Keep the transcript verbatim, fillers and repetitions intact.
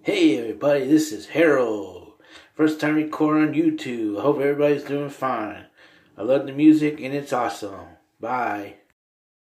Hey everybody, this is Harold. First time recording on YouTube. I hope everybody's doing fine. I love the music and it's awesome. Bye.